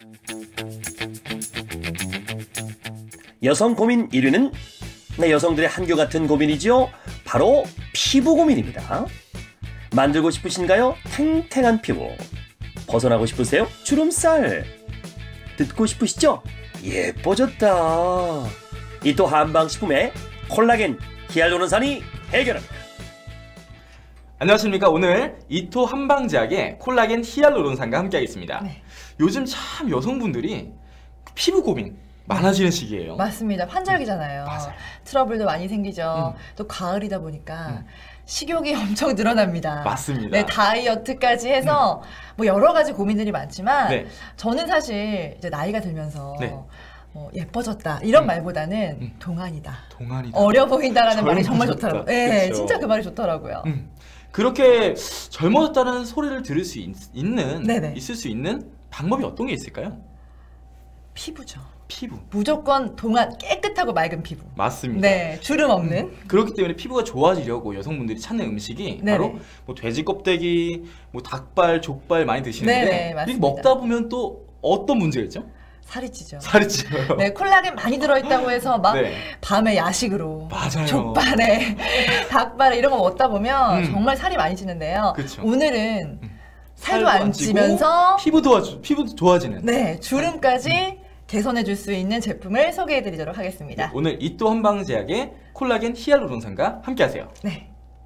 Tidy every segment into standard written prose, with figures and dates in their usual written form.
여성 고민 1위는 여성들의 한결같은 고민이죠. 바로 피부 고민입니다. 만들고 싶으신가요? 탱탱한 피부. 벗어나고 싶으세요? 주름살. 듣고 싶으시죠? 예뻐졌다. 이토 한방식품의 콜라겐 히알루론산이 해결합니다. 안녕하십니까. 오늘 이토 한방제약의 콜라겐 히알루론산과 함께하겠습니다. 네. 요즘 참 여성분들이 피부 고민 많아지는 시기예요. 맞습니다. 환절기잖아요. 맞아요. 트러블도 많이 생기죠. 또 가을이다 보니까 식욕이 엄청 늘어납니다. 맞습니다. 네, 다이어트까지 해서 뭐 여러 가지 고민들이 많지만 네. 저는 사실 이제 나이가 들면서 네. 예뻐졌다 이런 말보다는 동안이다. 어려 보인다라는 말이 정말 좋더라고요. 네, 그쵸. 진짜 그 말이 좋더라고요. 그렇게 젊어졌다는 소리를 들을 수 있을 수 있는 방법이 어떤 게 있을까요? 피부죠. 피부. 무조건 동안 깨끗하고 맑은 피부. 맞습니다. 네, 주름 없는. 그렇기 때문에 피부가 좋아지려고 여성분들이 찾는 음식이 네네. 바로 뭐 돼지 껍데기, 뭐 닭발, 족발 많이 드시는데 네네, 맞습니다. 이렇게 먹다 보면 또 어떤 문제가 있죠? 살이 찌죠. 살이 찌요. 네, 콜라겐 많이 들어있다고 해서 막 네. 밤에 야식으로 맞아요. 족발에 닭발에 이런 거 먹다 보면 정말 살이 많이 찌는데요. 그쵸. 오늘은 살도 안 찌고 찌면서 피부도 좋아지는 네, 주름까지 개선해 줄 수 있는 제품을 소개해 드리도록 하겠습니다. 네, 오늘 이토 한방제약의 콜라겐 히알루론산과 함께 하세요. 네.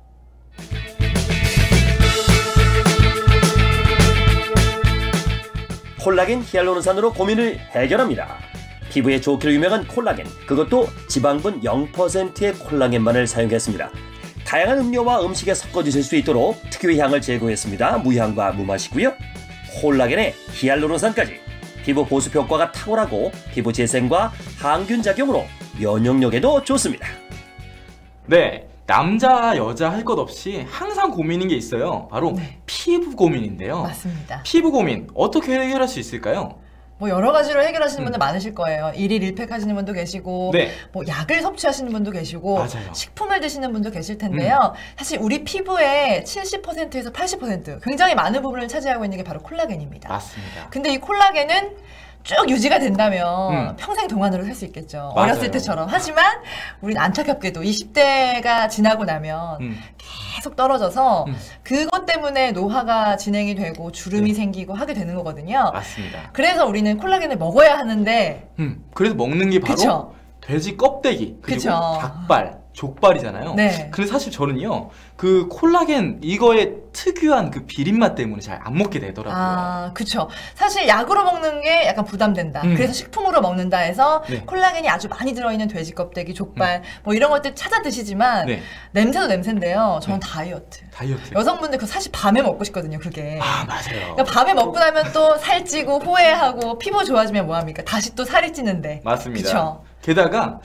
콜라겐 히알루론산으로 고민을 해결합니다. 피부에 좋기로 유명한 콜라겐, 그것도 지방분 0%의 콜라겐만을 사용했습니다. 다양한 음료와 음식에 섞어 드실 수 있도록 특유의 향을 제거했습니다. 무향과 무맛이고요. 콜라겐에 히알루론산까지 피부 보습 효과가 탁월하고 피부 재생과 항균 작용으로 면역력에도 좋습니다. 네, 남자 여자 할 것 없이 항상 고민인 게 있어요. 바로 피부 고민인데요. 맞습니다. 피부 고민 어떻게 해결할 수 있을까요? 뭐 여러 가지로 해결하시는 분들 많으실 거예요. 일일 1팩 하시는 분도 계시고 네. 뭐 약을 섭취하시는 분도 계시고 맞아요. 식품을 드시는 분도 계실 텐데요. 사실 우리 피부의 70%에서 80% 굉장히 많은 부분을 차지하고 있는 게 바로 콜라겐입니다. 맞습니다. 근데 이 콜라겐은 쭉 유지가 된다면 평생 동안으로 살 수 있겠죠. 맞아요. 어렸을 때처럼. 하지만 우린 안타깝게도 20대가 지나고 나면 계속 떨어져서 그것 때문에 노화가 진행이 되고 주름이 생기고 하게 되는 거거든요. 맞습니다. 그래서 우리는 콜라겐을 먹어야 하는데 그래서 먹는 게 바로 그쵸? 돼지 껍데기 그리고 그쵸. 닭발, 족발이잖아요. 네. 근데 사실 저는요 그 콜라겐 이거의 특유한 그 비린맛 때문에 잘 안 먹게 되더라고요. 아, 그쵸. 사실 약으로 먹는 게 약간 부담된다. 그래서 식품으로 먹는다 해서 콜라겐이 아주 많이 들어있는 돼지 껍데기, 족발 뭐 이런 것들 찾아 드시지만 냄새도 냄새인데요. 저는 다이어트. 여성분들 그 사실 밤에 먹고 싶거든요, 그게. 아, 맞아요. 그러니까 밤에 먹고 나면 또 살찌고 호해하고 피부 좋아지면 뭐합니까? 다시 또 살이 찌는데. 맞습니다. 그쵸? 게다가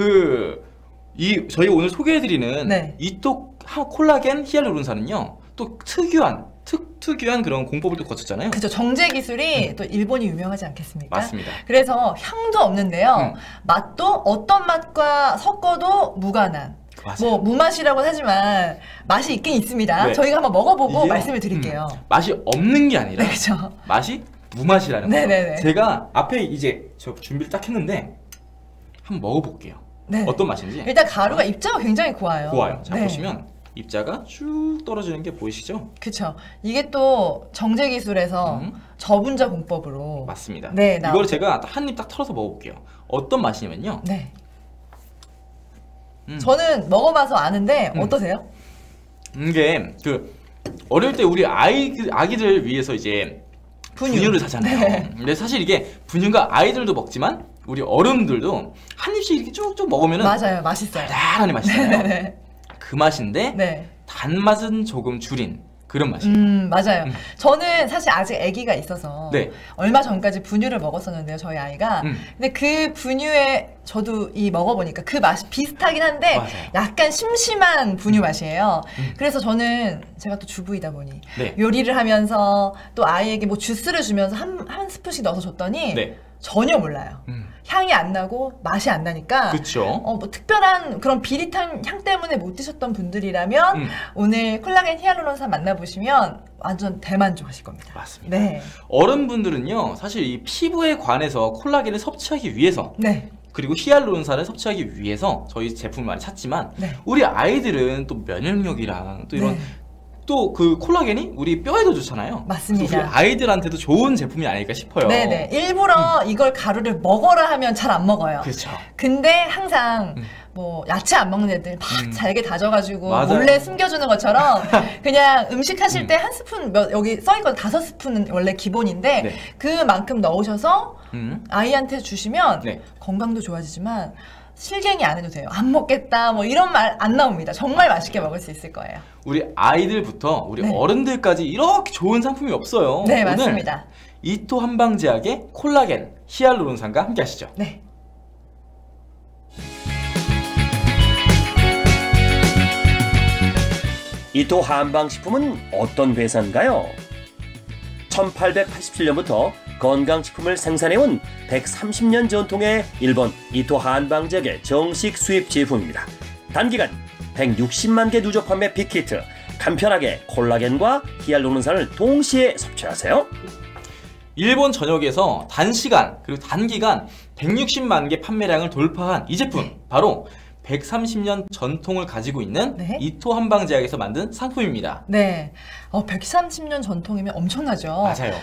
저희 오늘 소개해드리는 이토 콜라겐 히알루론산은요 또 특유한 그런 공법을 또 거쳤잖아요. 그죠. 정제 기술이 또 일본이 유명하지 않겠습니까? 맞습니다. 그래서 향도 없는데요. 맛도 어떤 맛과 섞어도 무관한. 맞아요. 뭐 무맛이라고 하지만 맛이 있긴 있습니다. 저희가 한번 먹어보고 말씀을 드릴게요. 맛이 없는 게 아니라 그렇죠. 맛이 무맛이라는 거예요. 네네네. 제가 앞에 이제 저 준비를 딱 했는데 한번 먹어볼게요. 어떤 맛인지. 일단 가루가 입자가 굉장히 고와요. 자 보시면 입자가 쭉 떨어지는 게 보이시죠? 그쵸. 이게 또 정제 기술에서 저분자 공법으로 맞습니다. 이걸 제가 한 입 딱 털어서 먹어볼게요. 어떤 맛이냐면요. 저는 먹어봐서 아는데 어떠세요? 이게 어릴 때 우리 아기들 위해서 이제 분유를 사잖아요. 근데 사실 이게 분유가 아이들도 먹지만 우리 어른들도 한 입씩 이렇게 쭉쭉 먹으면은 맞아요. 맛있어요. 달달하니 맛있잖아요. 그 맛인데 단맛은 조금 줄인 그런 맛이에요. 맞아요. 저는 사실 아직 아기가 있어서 얼마 전까지 분유를 먹었었는데요, 저희 아이가. 근데 그 분유에 저도 먹어보니까 그 맛이 비슷하긴 한데 약간 심심한 분유 맛이에요. 그래서 저는 제가 또 주부이다 보니 요리를 하면서 또 아이에게 뭐 주스를 주면서 한 스푼씩 넣어서 줬더니 전혀 몰라요. 향이 안 나고 맛이 안 나니까 그쵸. 뭐 특별한 그런 비릿한 향 때문에 못 드셨던 분들이라면 오늘 콜라겐 히알루론산 만나보시면 완전 대만족하실 겁니다. 맞습니다. 네. 어른분들은요 사실 이 피부에 관해서 콜라겐을 섭취하기 위해서 네. 그리고 히알루론산을 섭취하기 위해서 저희 제품을 많이 찾지만 네. 우리 아이들은 또 면역력이랑 또 이런 네. 또 그 콜라겐이 우리 뼈에도 좋잖아요. 맞습니다. 우리 아이들한테도 좋은 제품이 아닐까 싶어요. 네네. 일부러 이걸 가루를 먹어라 하면 잘 안 먹어요. 그렇죠. 근데 항상 뭐 야채 안 먹는 애들 막 잘게 다져가지고 맞아요. 몰래 숨겨주는 것처럼 그냥 음식 하실 때 한 스푼 여기 써있거든 5스푼은 원래 기본인데 네. 그만큼 넣으셔서 아이한테 주시면 네. 건강도 좋아지지만 실갱이 안 해도 돼요. 안 먹겠다 뭐 이런 말 안 나옵니다. 정말 맛있게 먹을 수 있을 거예요. 우리 아이들부터 우리 네. 어른들까지 이렇게 좋은 상품이 없어요. 네, 오늘 맞습니다. 이토 한방제약의 콜라겐 히알루론산과 함께 하시죠. 네. 이토 한방식품은 어떤 회사인가요? 1887년부터 건강식품을 생산해온 130년 전통의 일본 이토 한방제약의 정식 수입 제품입니다. 단기간 160만 개 누적 판매 빅히트, 간편하게 콜라겐과 히알루론산을 동시에 섭취하세요. 일본 전역에서 단시간 그리고 단기간 160만 개 판매량을 돌파한 이 제품 바로 130년 전통을 가지고 있는 네. 이토 한방제약에서 만든 상품입니다. 네. 130년 전통이면 엄청나죠. 맞아요.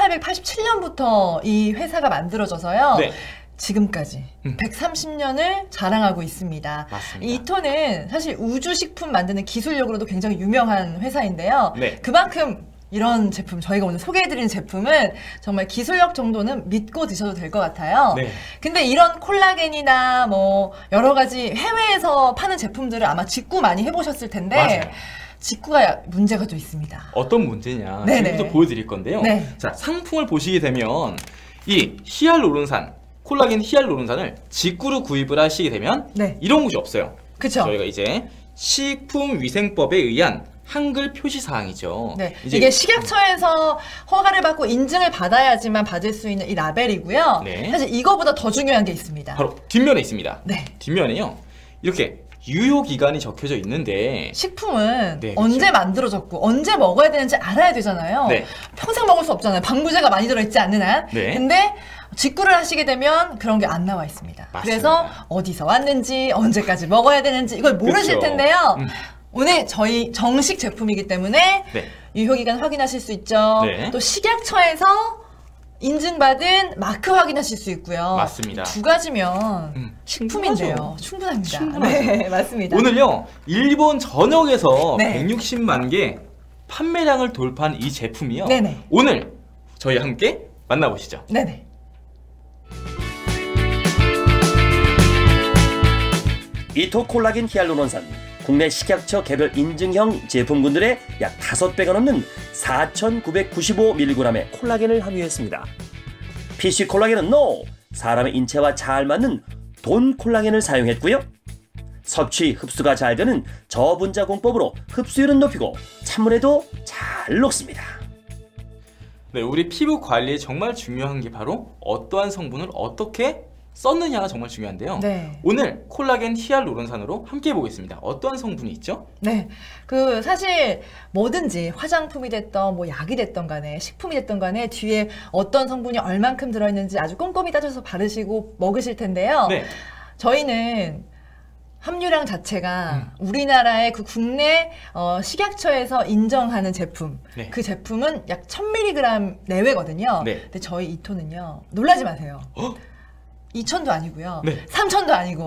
1887년부터 이 회사가 만들어져서요. 네. 지금까지 130년을 자랑하고 있습니다. 맞습니다. 이토는 사실 우주식품 만드는 기술력으로도 굉장히 유명한 회사인데요. 네. 그만큼 이런 제품, 저희가 오늘 소개해드리는 제품은 정말 기술력 정도는 믿고 드셔도 될 것 같아요. 네. 근데 이런 콜라겐이나 뭐 여러 가지 해외에서 파는 제품들을 아마 직구 많이 해보셨을 텐데 맞아요. 직구가 문제가 좀 있습니다. 어떤 문제냐 네네. 지금부터 보여드릴 건데요. 네. 자, 상품을 보시게 되면 이 히알루론산, 콜라겐 히알루론산을 직구로 구입을 하시게 되면 네. 이런 것이 없어요. 그쵸? 저희가 이제 식품위생법에 의한 한글 표시 사항이죠. 네, 이제 이게 식약처에서 허가를 받고 인증을 받아야지만 받을 수 있는 이 라벨이고요. 네. 사실 이거보다 더 중요한 게 있습니다. 바로 뒷면에 있습니다. 네. 뒷면에요. 이렇게 유효 기간이 적혀져 있는데 식품은 네, 그렇죠. 언제 만들어졌고 언제 먹어야 되는지 알아야 되잖아요. 네. 평생 먹을 수 없잖아요. 방부제가 많이 들어있지 않는 한. 네. 근데 직구를 하시게 되면 그런 게 안 나와 있습니다. 맞습니다. 그래서 어디서 왔는지 언제까지 먹어야 되는지 이걸 모르실 그렇죠. 텐데요. 오늘 저희 정식 제품이기 때문에 네. 유효기간 확인하실 수 있죠. 네. 또 식약처에서 인증받은 마크 확인하실 수 있고요. 맞습니다. 두 가지면 식품인데요. 충분합니다. 충분하죠. 네, 맞습니다. 오늘요 일본 전역에서 네. 160만 개 판매량을 돌파한 이 제품이요. 네네. 오늘 저희 함께 만나보시죠. 네네. 이토 콜라겐 히알루론산, 국내 식약처 개별 인증형 제품군들의 약 5배가 넘는 4,995mg의 콜라겐을 함유했습니다. PC 콜라겐은 NO! 사람의 인체와 잘 맞는 돈 콜라겐을 사용했고요. 섭취, 흡수가 잘 되는 저분자 공법으로 흡수율은 높이고 찬물에도 잘 녹습니다. 네, 우리 피부 관리에 정말 중요한 게 바로 어떠한 성분을 어떻게 썼느냐가 정말 중요한데요. 네. 오늘 콜라겐 히알루론산으로 함께 보겠습니다. 어떠한 성분이 있죠? 네. 그 사실 뭐든지 화장품이 됐던 뭐 약이 됐던 간에 식품이 됐던 간에 뒤에 어떤 성분이 얼만큼 들어있는지 아주 꼼꼼히 따져서 바르시고 먹으실 텐데요. 네. 저희는 함유량 자체가 우리나라의 그 국내 식약처에서 인정하는 제품, 네. 그 제품은 약 1000mg 내외거든요. 네. 근데 저희 이토는요, 놀라지 마세요. 어? 2000도 아니고요. 네. 3000도 아니고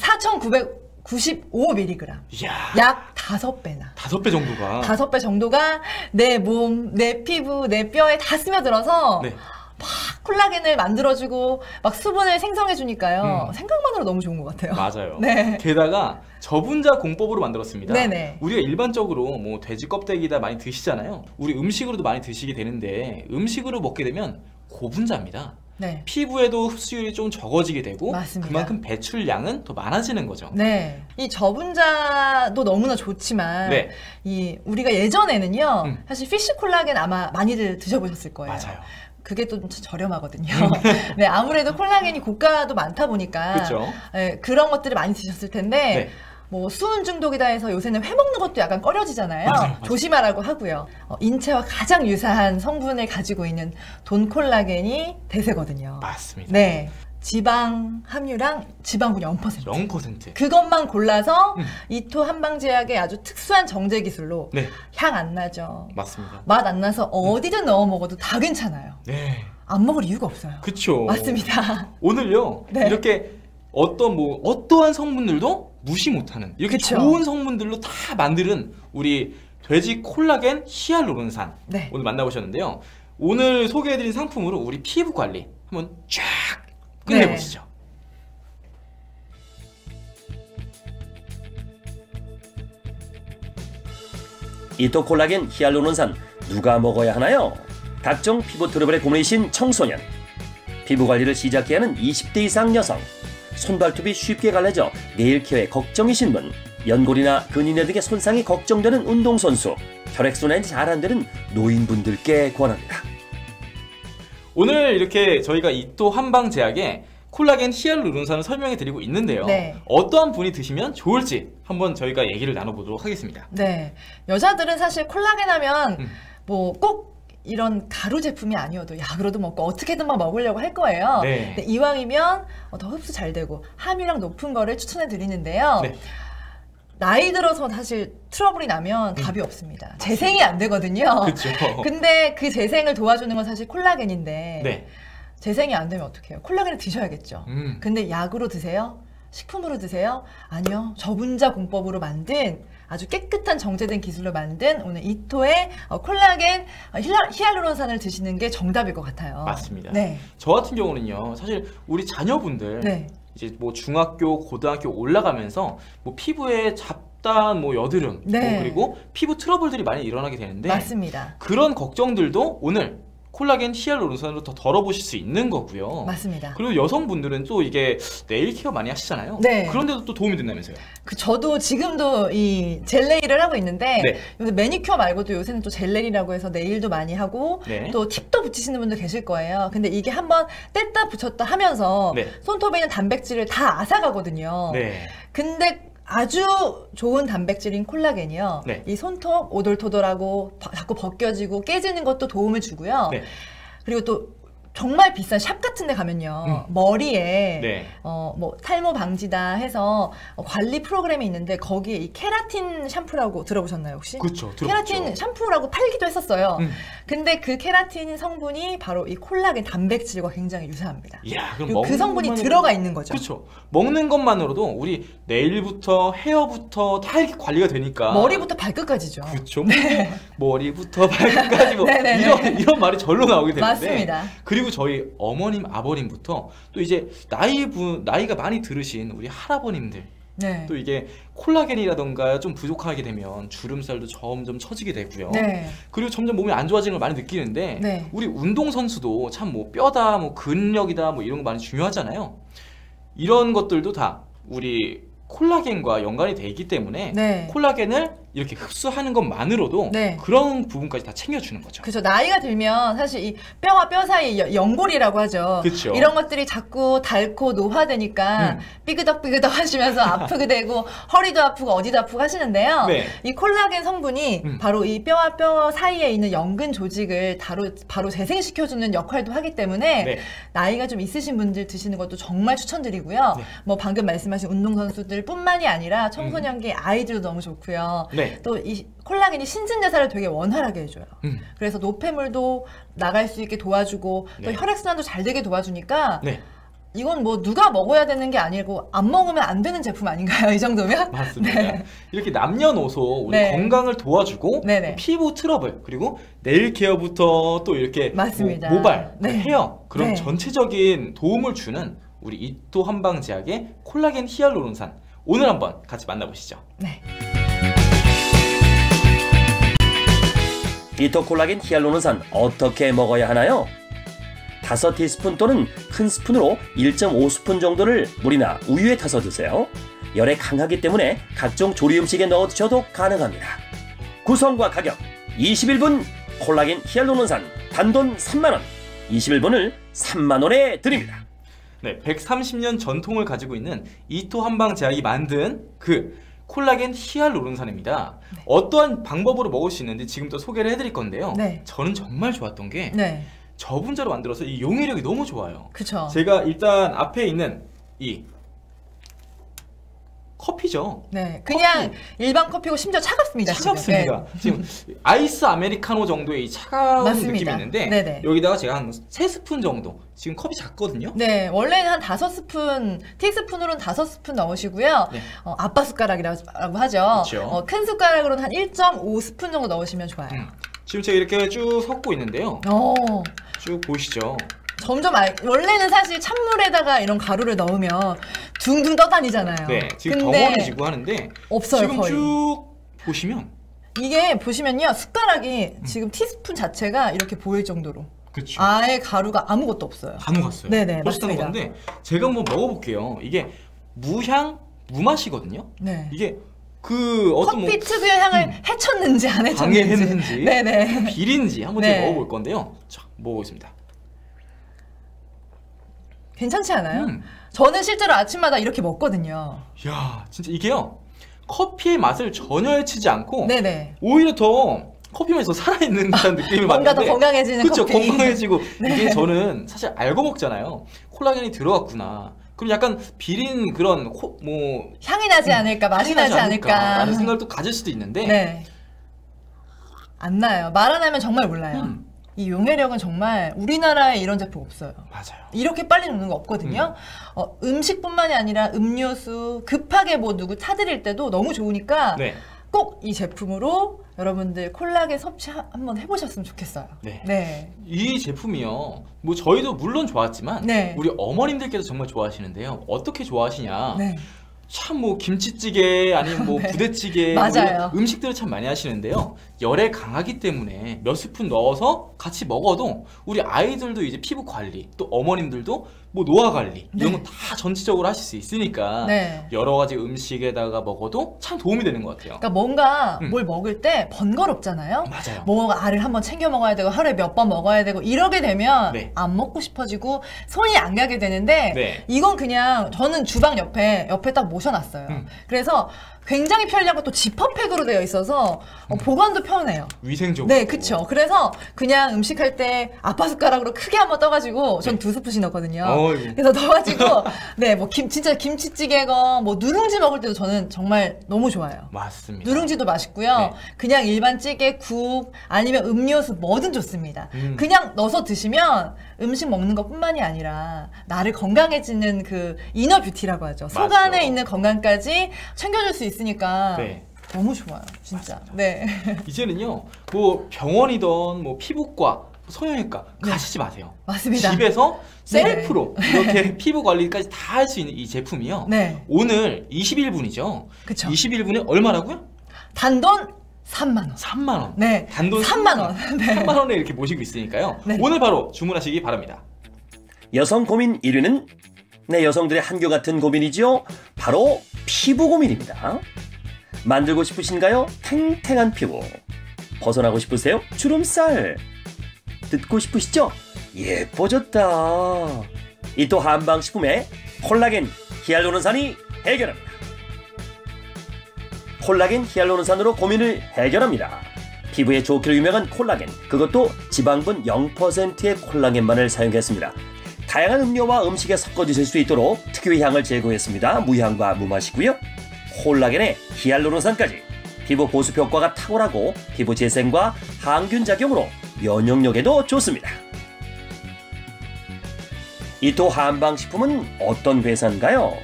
4995mg. 이야. 약 5배나. 5배 정도가. 5배 정도가 내 몸, 내 피부, 내 뼈에 다 스며들어서 네. 막 콜라겐을 만들어주고 막 수분을 생성해주니까요. 생각만으로 너무 좋은 것 같아요. 맞아요. 네. 게다가 저분자 공법으로 만들었습니다. 네네. 우리가 일반적으로 뭐 돼지 껍데기다 많이 드시잖아요. 우리 음식으로도 많이 드시게 되는데 음식으로 먹게 되면 고분자입니다. 네. 피부에도 흡수율이 좀 적어지게 되고 맞습니다. 그만큼 배출량은 더 많아지는 거죠. 네. 이 저분자도 너무나 좋지만 네. 이 우리가 예전에는요. 사실 피쉬 콜라겐 아마 많이들 드셔보셨을 거예요. 맞아요. 그게 또 저렴하거든요. 네, 아무래도 콜라겐이 고가도 많다 보니까 그렇죠. 네, 그런 것들을 많이 드셨을 텐데 네. 뭐 수은 중독이다 해서 요새는 회 먹는 것도 약간 꺼려지잖아요. 맞아요. 조심하라고 하고요. 인체와 가장 유사한 성분을 가지고 있는 돈 콜라겐이 대세거든요. 맞습니다. 네. 지방 함유랑 지방분 0%. 0%. 그것만 골라서 이토 한방제약의 아주 특수한 정제 기술로 네. 향 안 나죠. 맞습니다. 맛 안 나서 어디든 넣어 먹어도 다 괜찮아요. 네. 안 먹을 이유가 없어요. 그렇죠. 맞습니다. 오늘요. 네. 이렇게 어떠한 성분들도 무시 못하는 이렇게 그쵸. 좋은 성분들로 다 만드는 우리 돼지 콜라겐 히알루론산 네. 오늘 만나보셨는데요. 오늘 소개해드린 상품으로 우리 피부 관리 한번 쫙 끝내보시죠. 네. 이토 콜라겐 히알루론산 누가 먹어야 하나요? 각종 피부 트러블에 고민이신 청소년, 피부 관리를 시작해야 하는 20대 이상 여성, 손발톱이 쉽게 갈라져 네일 케어에 걱정이신 분, 연골이나 근인회 등의 손상이 걱정되는 운동선수, 혈액순환이 잘 안 되는 노인분들께 권합니다. 오늘 이렇게 저희가 이토 한방제약의 콜라겐 히알루론산을 설명해 드리고 있는데요. 네. 어떠한 분이 드시면 좋을지 한번 저희가 얘기를 나눠보도록 하겠습니다. 네, 여자들은 사실 콜라겐 하면 뭐 꼭 이런 가루 제품이 아니어도 약으로도 먹고 어떻게든 막 먹으려고 할 거예요. 네. 근데 이왕이면 더 흡수 잘 되고 함유량 높은 거를 추천해 드리는데요. 네. 나이 들어서 사실 트러블이 나면 답이 없습니다. 재생이 안 되거든요. 그렇죠. 근데 그 재생을 도와주는 건 사실 콜라겐인데 네. 재생이 안 되면 어떡해요? 콜라겐을 드셔야겠죠. 근데 약으로 드세요? 식품으로 드세요? 아니요. 저분자 공법으로 만든 아주 깨끗한 정제된 기술로 만든 오늘 이토의 콜라겐 히알루론산을 드시는 게 정답일 것 같아요. 맞습니다. 네. 저 같은 경우는요. 사실 우리 자녀분들 네. 이제 뭐 중학교, 고등학교 올라가면서 뭐 피부에 잡다한 뭐 여드름 네. 뭐 그리고 피부 트러블들이 많이 일어나게 되는데 맞습니다. 그런 걱정들도 오늘 콜라겐 히알루론산으로 더 덜어보실 수 있는 거고요. 맞습니다. 그리고 여성분들은 또 이게 네일 케어 많이 하시잖아요. 네. 그런데도 또 도움이 된다면서요. 저도 지금도 이 젤네일을 하고 있는데 네. 요새 매니큐어 말고도 요새는 또 젤네일이라고 해서 네일도 많이 하고 네. 또 팁도 붙이시는 분도 계실 거예요. 근데 이게 한번 뗐다 붙였다 하면서 네. 손톱에 있는 단백질을 다 앗아가거든요. 네. 근데 아주 좋은 단백질인 콜라겐이요. 네. 이 손톱 오돌토돌하고 자꾸 벗겨지고 깨지는 것도 도움을 주고요. 네. 그리고 또 정말 비싼 샵 같은 데 가면요. 머리에 네. 뭐 탈모 방지다 해서 관리 프로그램이 있는데 거기에 이 케라틴 샴푸라고 들어보셨나요, 혹시? 그렇죠. 케라틴 샴푸라고 팔기도 했었어요. 근데 그 케라틴 성분이 바로 이 콜라겐 단백질과 굉장히 유사합니다. 이야, 그럼 그 성분이 들어가 있는 거죠. 그렇죠. 먹는 것만으로도 우리 네일부터 헤어부터 다 이렇게 관리가 되니까 머리부터 발끝까지죠. 그렇죠. 네. 머리부터 발끝까지 뭐 이런 말이 절로 나오게 되는데 맞습니다. 그리고 저희 어머님, 아버님부터 또 이제 나이가 많이 들으신 우리 할아버님들 네. 또 이게 콜라겐이라던가 좀 부족하게 되면 주름살도 점점 처지게 되고요. 네. 그리고 점점 몸이 안 좋아지는 걸 많이 느끼는데 네. 우리 운동선수도 참 뭐 뼈다, 뭐 근력이다, 뭐 이런 거 많이 중요하잖아요. 이런 것들도 다 우리 콜라겐과 연관이 돼 있기 때문에 네. 콜라겐을 이렇게 흡수하는 것만으로도 네. 그런 부분까지 다 챙겨주는 거죠. 그렇죠. 나이가 들면 사실 이 뼈와 뼈 사이 연골이라고 하죠. 그쵸. 이런 것들이 자꾸 닳고 노화되니까 삐그덕삐그덕 하시면서 아프게 되고 허리도 아프고 어디도 아프고 하시는데요. 네. 이 콜라겐 성분이 바로 이 뼈와 뼈 사이에 있는 연근 조직을 바로 재생시켜주는 역할도 하기 때문에 네. 나이가 좀 있으신 분들 드시는 것도 정말 추천드리고요. 네. 뭐 방금 말씀하신 운동선수들 뿐만이 아니라 청소년기 아이들도 너무 좋고요. 네. 또 이 콜라겐이 신진대사를 되게 원활하게 해줘요. 그래서 노폐물도 나갈 수 있게 도와주고 또 네. 혈액순환도 잘 되게 도와주니까 네. 이건 뭐 누가 먹어야 되는 게 아니고 안 먹으면 안 되는 제품 아닌가요? 이 정도면? 맞습니다. 네. 이렇게 남녀노소 우리 네. 건강을 도와주고 피부 트러블 그리고 네일 케어부터 또 이렇게 맞습니다. 모발, 네. 헤어 그런 네. 전체적인 도움을 주는 우리 이토 한방제약의 콜라겐 히알루론산 오늘 한번 같이 만나보시죠. 네. 이토 콜라겐 히알루론산 어떻게 먹어야 하나요? 5티스푼 또는 큰 스푼으로 1.5스푼 정도를 물이나 우유에 타서 드세요. 열에 강하기 때문에 각종 조리 음식에 넣어 드셔도 가능합니다. 구성과 가격 21분 콜라겐 히알루론산 단돈 3만원 21분을 3만원에 드립니다. 네, 130년 전통을 가지고 있는 이토 한방제약이 만든 그 콜라겐 히알루론산입니다. 네. 어떠한 방법으로 먹을 수 있는지 지금부터 소개를 해드릴 건데요. 네. 저는 정말 좋았던 게 네. 저분자로 만들어서 이 용해력이 너무 좋아요. 그쵸. 제가 일단 앞에 있는 이 커피죠. 네, 그냥 커피. 일반 커피고 심지어 차갑습니다. 차갑습니다. 지금 아이스 아메리카노 정도의 이 차가운 맞습니다. 느낌이 있는데 네네. 여기다가 제가 한 3스푼 정도, 지금 컵이 작거든요. 네, 원래는 한 5스푼, 티스푼으로는 5스푼 넣으시고요. 네. 아빠 숟가락이라고 하죠. 그렇죠. 큰 숟가락으로는 한 1.5스푼 정도 넣으시면 좋아요. 지금 제가 이렇게 쭉 섞고 있는데요. 쭉 보시죠. 점점 원래는 사실 찬물에다가 이런 가루를 넣으면 둥둥 떠다니잖아요. 네, 지금 덩어리지고 하는데 없어요. 지금 거의. 쭉 보시면 이게 보시면요, 숟가락이 지금 티스푼 자체가 이렇게 보일 정도로 그쵸. 아예 가루가 아무것도 없어요. 다 녹았어요. 네네, 멋있다는 건데 제가 한번 먹어볼게요. 이게 무향 무맛이거든요. 네. 이게 그 어떤 커피 특유의 향을 해쳤는지 안 해쳤는지 방해했는지 네네. 비린지 한번 제가 먹어볼 건데요. 자, 먹어보겠습니다. 괜찮지 않아요? 저는 실제로 아침마다 이렇게 먹거든요. 이야, 진짜 이게요, 커피의 맛을 전혀 해치지 않고 네네. 오히려 더 커피 맛이 더 살아있는 듯한 느낌을 뭔가 받는데 더 건강해지는 그쵸, 커피. 건강해지고 네. 이게 저는 사실 알고 먹잖아요. 콜라겐이 들어갔구나. 그럼 약간 비린 그런 향이 나지 않을까, 맛이 나지 않을까 라는 생각을 또 가질 수도 있는데 네. 안 나요. 말 안 하면 정말 몰라요. 이 용해력은 정말 우리나라에 이런 제품 없어요. 맞아요. 이렇게 빨리 녹는 거 없거든요. 음식뿐만이 아니라 음료수 급하게 뭐 누구 타드릴 때도 너무 좋으니까 네. 꼭 이 제품으로 여러분들 콜라겐 섭취 한번 해보셨으면 좋겠어요. 네. 네. 이 제품이요, 뭐 저희도 물론 좋았지만 네. 우리 어머님들께서 정말 좋아하시는데요. 어떻게 좋아하시냐? 네. 참 뭐 김치찌개 아니면 뭐 네. 부대찌개 맞아요. 뭐 음식들을 참 많이 하시는데요. 열에 강하기 때문에 몇 스푼 넣어서 같이 먹어도 우리 아이들도 이제 피부 관리, 또 어머님들도 뭐 노화 관리 이런 거 다 전체적으로 하실 수 있으니까 네. 여러 가지 음식에다가 먹어도 참 도움이 되는 것 같아요. 그러니까 뭔가 뭘 먹을 때 번거롭잖아요. 맞아요. 뭐 알을 한번 챙겨 먹어야 되고 하루에 몇 번 먹어야 되고 이러게 되면 네. 안 먹고 싶어지고 손이 안 가게 되는데 네. 이건 그냥 저는 주방 옆에 딱 모셔놨어요. 그래서 굉장히 편리하고 또 지퍼팩으로 되어 있어서 보관도 편해요. 위생적으로. 네, 그쵸. 그래서 그냥 음식할 때 아빠 숟가락으로 크게 한번 떠가지고 전 2스푼씩 넣거든요. 그래서 넣어가지고 네, 뭐 진짜 김치찌개건 뭐 누룽지 먹을 때도 저는 정말 너무 좋아요. 맞습니다. 누룽지도 맛있고요. 네. 그냥 일반 찌개, 국 아니면 음료수 뭐든 좋습니다. 그냥 넣어서 드시면 음식 먹는 것뿐만이 아니라 나를 건강해지는 그 이너 뷰티라고 하죠. 속 안에 있는 건강까지 챙겨줄 수 있으니까 네. 너무 좋아요, 진짜. 맞습니다. 네. 이제는요, 뭐 병원이든 뭐 피부과, 성형외과 네. 가시지 마세요. 맞습니다. 집에서 셀프로 네. 이렇게 피부 관리까지 다 할 수 있는 이 제품이요. 네. 오늘 21분이죠. 그쵸. 21분에 얼마라고요? 단돈 3만원. 3만원. 네. 단돈 3만원. 네. 3만원에 이렇게 모시고 있으니까요. 네. 오늘 바로 주문하시기 바랍니다. 여성 고민 1위는 네, 여성들의 한결 같은 고민이죠. 바로 피부 고민입니다. 만들고 싶으신가요? 탱탱한 피부. 벗어나고 싶으세요? 주름살. 듣고 싶으시죠? 예뻐졌다. 이토 한방식품의 콜라겐 히알루론산이 해결합니다. 콜라겐 히알루론산으로 고민을 해결합니다. 피부에 좋기로 유명한 콜라겐, 그것도 지방분 0%의 콜라겐만을 사용했습니다. 다양한 음료와 음식에 섞어 드실 수 있도록 특유의 향을 제거했습니다. 무향과 무맛이고요. 콜라겐에 히알루론산까지 피부 보습 효과가 탁월하고 피부 재생과 항균 작용으로 면역력에도 좋습니다. 이토 한방식품은 어떤 회사인가요?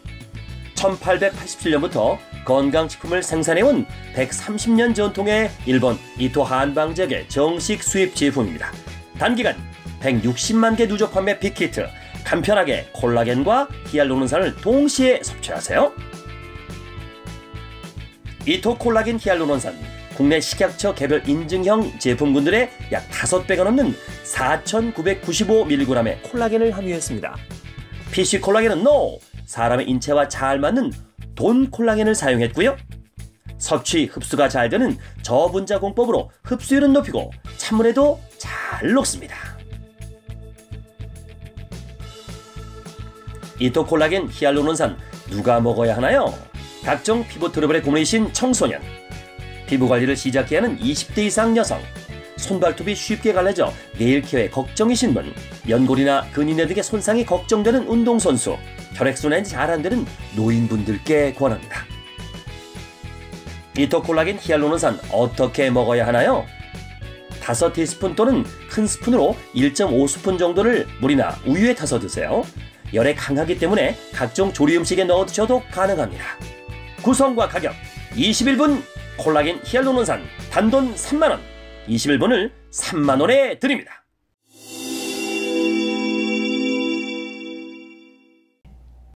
1887년부터 건강식품을 생산해온 130년 전통의 일본 이토 한방제약의 정식 수입 제품입니다. 단기간 160만 개 누적 판매 빅히트, 간편하게 콜라겐과 히알루론산을 동시에 섭취하세요. 이토 콜라겐 히알루론산, 국내 식약처 개별 인증형 제품군들의 약 5배가 넘는 4,995mg의 콜라겐을 함유했습니다. PC 콜라겐은 NO! 사람의 인체와 잘 맞는 돈 콜라겐을 사용했고요. 섭취, 흡수가 잘 되는 저분자 공법으로 흡수율은 높이고 찬물에도 잘 녹습니다. 이토 콜라겐 히알루론산 누가 먹어야 하나요? 각종 피부 트러블에 고민이신 청소년, 피부 관리를 시작해야 하는 20대 이상 여성, 손발톱이 쉽게 갈라져 네일 케어에 걱정이신 분, 연골이나 근인회 등의 손상이 걱정되는 운동선수, 혈액순환이 잘 안되는 노인분들께 권합니다. 이토 콜라겐 히알루론산 어떻게 먹어야 하나요? 5티스푼 또는 큰 스푼으로 1.5스푼 정도를 물이나 우유에 타서 드세요. 열에 강하기 때문에 각종 조리 음식에 넣어 드셔도 가능합니다. 구성과 가격 21분 콜라겐 히알루론산 단돈 3만원, 21분을 3만원에 드립니다.